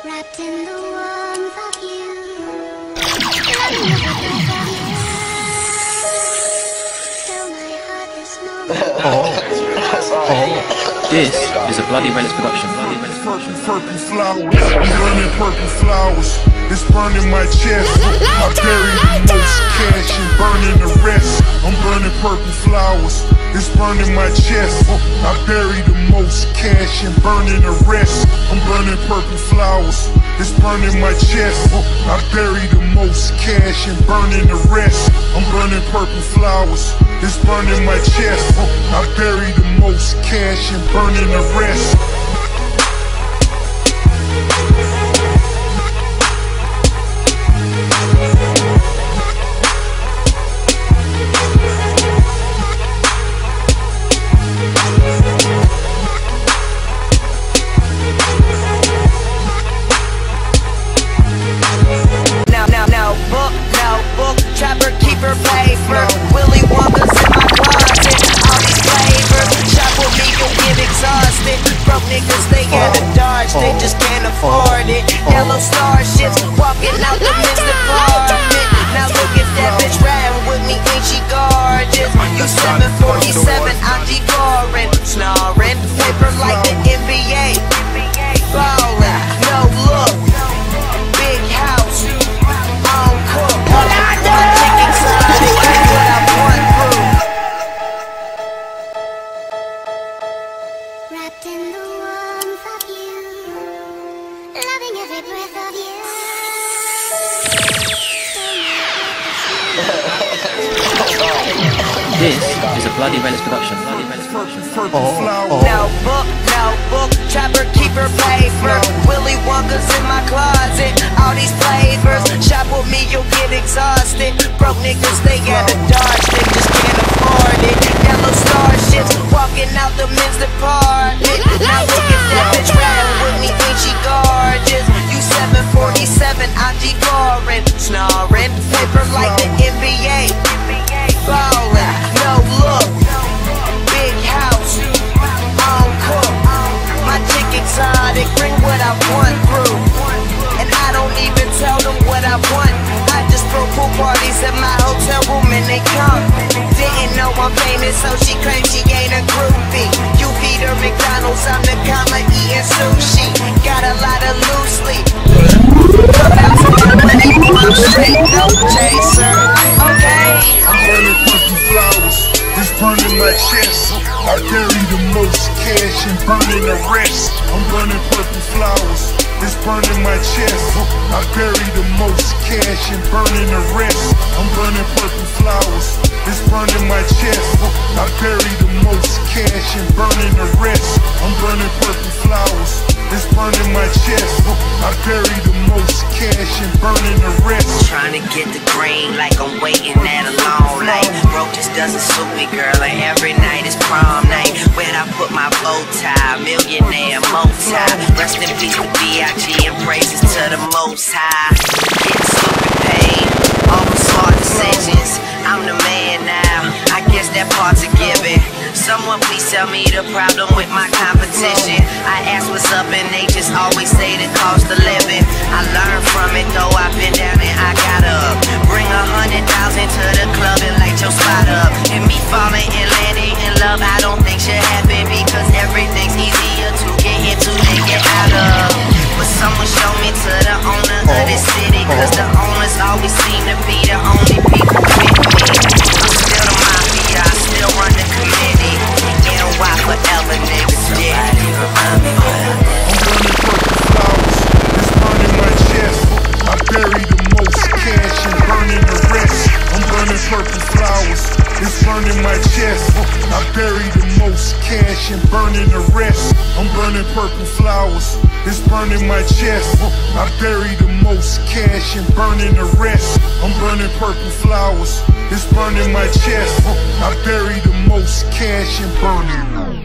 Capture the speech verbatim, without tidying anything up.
Wrapped in the warmth of you, loving the breath of you. Fill my heart this moment. Oh, oh, this is a Bloody Relics production. Bloody Relics Purple, purple flowers, I'm burning purple flowers. It's burning my chest. I bury the most cash and burning the rest. I'm burning purple flowers. It's burning my chest. I bury the most cash and burning the rest. I'm burning purple flowers. It's burning my chest. I bury the most cash and burning the rest. I'm burning purple flowers. It's burning my chest. I bury the most cash and burning the rest. Trapper, keeper, paper, Willy Wonka's in my closet. All these flavors, shop with me, you'll get exhausted. Broke niggas, they at the dodge, they just can't afford it. Yellow starships, walking out the men's department. Now look at that bitch riding with me, ain't she gorgeous? You seven forty-seven, I'm G-Gorin', snoring, paper like the N B A. Ballin', no look, big house, on cook. Wrapped in the warmth of you, loving every breath of you. This is a Bloody Relics production. Bloody Relics production. Oh, oh. No book, no book, trapper, keeper, paper. Willy Wonka's in my closet. All these flavors, shop with me, you'll get exhausted. Broke niggas, they at the dodge, they just can't afford it. Yellow starships, walking out the men's department. Now look at that bitch riding with me, ain't she gorgeous? You seven forty-seven, I'm G-Gorin', snoring, paper like the N B A. Ballin', no look, big house, on cook. My chick exotic, bring what I want through. And I don't even tell them what I want. I just throw pool parties at my hotel room and they come. Didn't know I'm famous, so she claims she ain't a groupie. You feed her McDonald's, I'm the comma eating sushi. Got a lot of loose leaf. Come out to my money, I'm straight, no chaser. Okay. I'm burning purple flowers. It's burning my chest. I bury the most cash and burning the rest. I'm burning purple flowers. It's burning my chest. I bury the most cash and burning the rest. I'm burning purple flowers. It's burning my chest. I bury the most cash and burning the rest. I'm burning purple flowers. It's burning my chest. I bury the most cash and burning the rest. Trying to get the green like I'm waiting at a long night. Broke just doesn't suit me, girl, and every night is prom night. Where'd I put my bow tie? Millionaire, multi. Rest in peace to B I G and praises to the Most High. Getting stupid paid, all the smart decisions. I'm the man now, I guess that part's a given. Someone please tell me the problem with my competition. I ask what's up and they just always say the cost of living. I learned from it though, I've been down and I got up. Bring a hundred thousand to the club and light your spot up. And me falling and landing in love, I don't think should happen, because everything's easier to get into than get out of. But someone show me to the owner of this city, cause the owners always seem to be the only people with me. I'm still the mafia, I still run the committee. N Y forever, niggas, yeah. I'm burning purple flowers. It's burning my chest. I bury the most cash and burning the rest. I'm burning purple flowers. It's burning my chest. I bury the most cash and burning the rest. I'm burning purple flowers. It's burning my chest. I bury the most cash and burning the rest. I'm burning purple flowers. It's burning my chest. I bury the most cash and burning.